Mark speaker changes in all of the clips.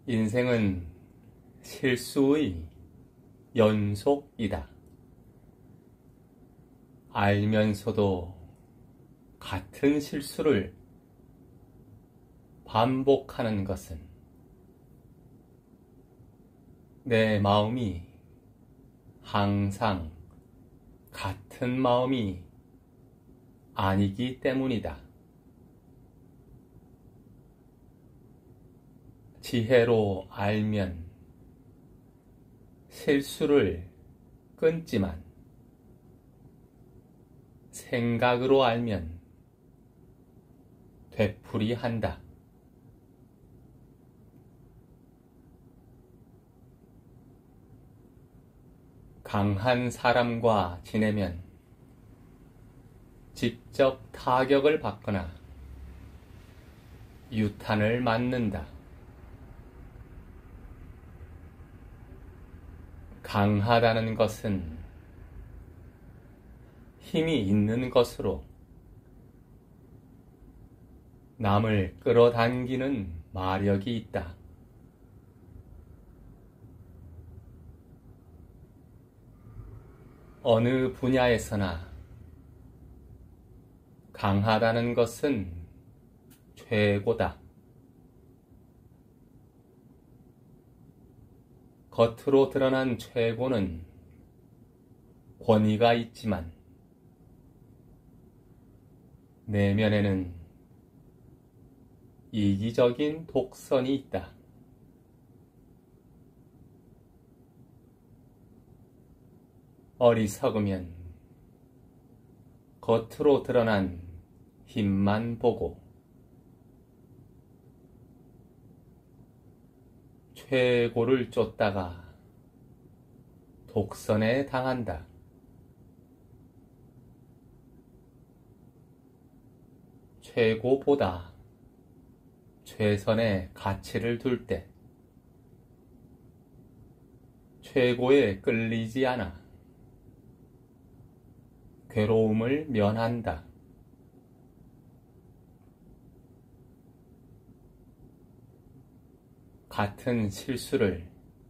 Speaker 1: 인생은 실수의 연속이다. 알면서도 같은 실수를 반복하는 것은 내 마음이 항상 같은 마음이 아니기 때문이다. 지혜로 알면 실수를 끊지만 생각으로 알면 되풀이한다. 강한 사람과 지내면 직접 타격을 받거나 유탄을 맞는다. 강하다는 것은 힘이 있는 것으로 남을 끌어당기는 마력이 있다. 어느 분야에서나 강하다는 것은 최고다. 겉으로 드러난 최고는 권위가 있지만 내면에는 이기적인 독선이 있다. 어리석으면 겉으로 드러난 힘만 보고 최고를 쫓다가 독선에 당한다. 최고보다 최선의 가치를 둘 때 최고에 끌리지 않아 괴로움을 면한다. 같은 실수를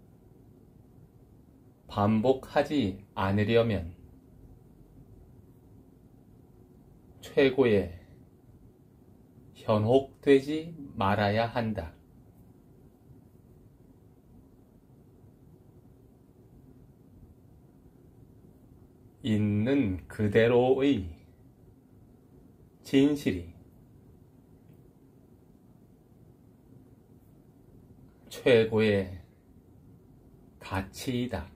Speaker 1: 반복하지 않으려면 최고에 현혹되지 말아야 한다. 있는 그대로의 진실이 최고의 가치이다.